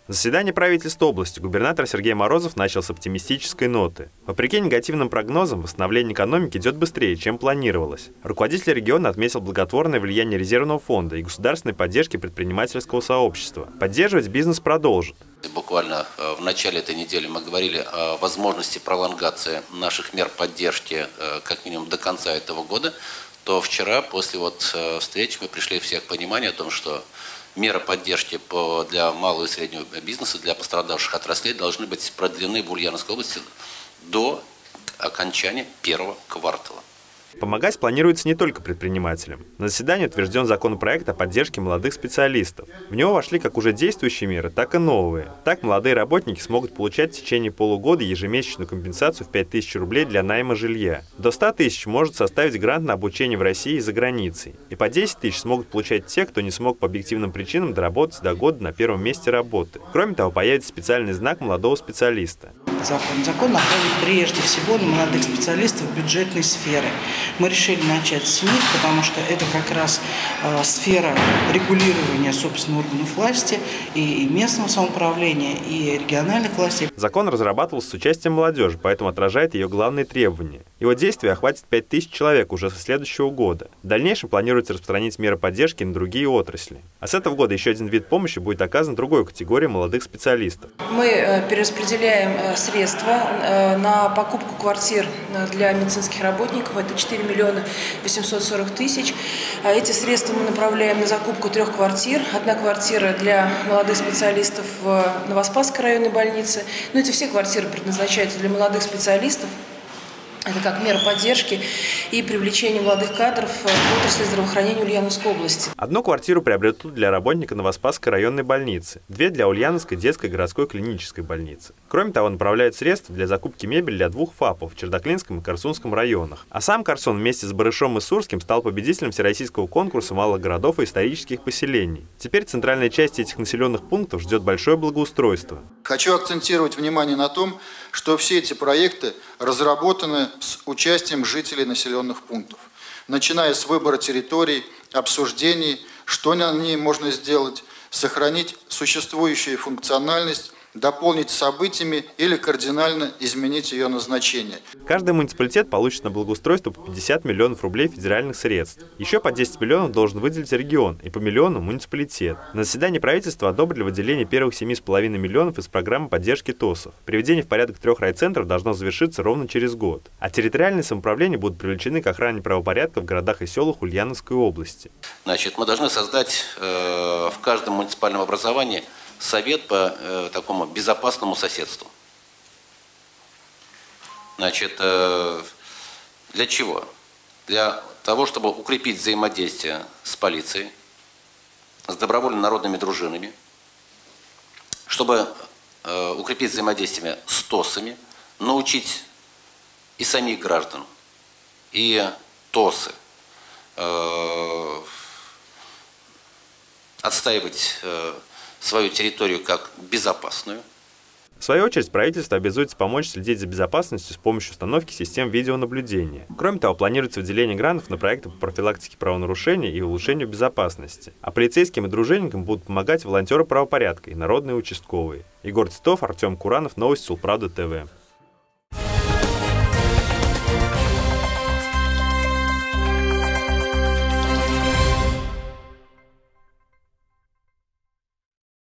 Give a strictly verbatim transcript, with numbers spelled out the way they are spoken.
На заседании правительства области губернатор Сергей Морозов начал с оптимистической ноты. Вопреки негативным прогнозам, восстановление экономики идет быстрее, чем планировалось. Руководитель региона отметил благотворное влияние резервного фонда и государственной поддержки предпринимательского сообщества. Поддерживать бизнес продолжит. Буквально в начале этой недели мы говорили о возможности пролонгации наших мер поддержки как минимум до конца этого года. То вчера, после вот встречи, мы пришли все к пониманию о том, что меры поддержки по, для малого и среднего бизнеса, для пострадавших отраслей должны быть продлены в Ульяновской области до окончания первого квартала. Помогать планируется не только предпринимателям. На заседании утвержден законопроект о поддержке молодых специалистов. В него вошли как уже действующие меры, так и новые. Так молодые работники смогут получать в течение полугода ежемесячную компенсацию в пять тысяч рублей для найма жилья. До ста тысяч может составить грант на обучение в России и за границей. И по десять тысяч смогут получать те, кто не смог по объективным причинам доработать до года на первом месте работы. Кроме того, появится специальный знак молодого специалиста. Закон. Закон направлен прежде всего на молодых специалистов бюджетной сферы. Мы решили начать с них, потому что это как раз э, сфера регулирования, собственно, органов власти и местного самоуправления, и региональных властей. Закон разрабатывался с участием молодежи, поэтому отражает ее главные требования. Его действие охватит пять тысяч человек уже со следующего года. В дальнейшем планируется распространить меры поддержки на другие отрасли. А с этого года еще один вид помощи будет оказан другой категории молодых специалистов. Мы э, перераспределяем средства на покупку квартир для медицинских работников. Это четыре миллиона восемьсот сорок тысяч. Эти средства мы направляем на закупку трех квартир. Одна квартира для молодых специалистов в Новоспасской районной больнице. Но эти все квартиры предназначаются для молодых специалистов. Это как мера поддержки и привлечения молодых кадров в отрасли здравоохранения Ульяновской области. Одну квартиру приобретут для работника Новоспасской районной больницы, две для Ульяновской детской городской клинической больницы. Кроме того, направляют средства для закупки мебели для двух ФАПов в Чердаклинском и Корсунском районах. А сам Корсун вместе с Барышом и Сурским стал победителем всероссийского конкурса малых городов и исторических поселений. Теперь центральная часть этих населенных пунктов ждет большое благоустройство. Хочу акцентировать внимание на том, что все эти проекты разработаны с участием жителей населенных пунктов, начиная с выбора территорий, обсуждений, что на ней можно сделать, сохранить существующую функциональность, дополнить событиями или кардинально изменить ее назначение. Каждый муниципалитет получит на благоустройство по пятьдесят миллионов рублей федеральных средств. Еще по десять миллионов должен выделить регион и по миллиону муниципалитет. На заседании правительства одобрили выделение первых семи с половиной миллионов из программы поддержки ТОСов. Приведение в порядок трех райцентров должно завершиться ровно через год. А территориальные самоуправления будут привлечены к охране правопорядка в городах и селах Ульяновской области. Значит, мы должны создать э, в каждом муниципальном образовании совет по э, такому безопасному соседству. Значит, э, для чего? Для того, чтобы укрепить взаимодействие с полицией, с добровольно-народными дружинами, чтобы э, укрепить взаимодействие с ТОСами, научить и самих граждан, и ТОСы э, отстаивать э, свою территорию как безопасную. В свою очередь, правительство обязуется помочь следить за безопасностью с помощью установки систем видеонаблюдения. Кроме того, планируется выделение грантов на проекты по профилактике правонарушений и улучшению безопасности. А полицейским и дружинникам будут помогать волонтеры правопорядка и народные участковые. Егор Титов, Артем Куранов, новости Улправда ТВ.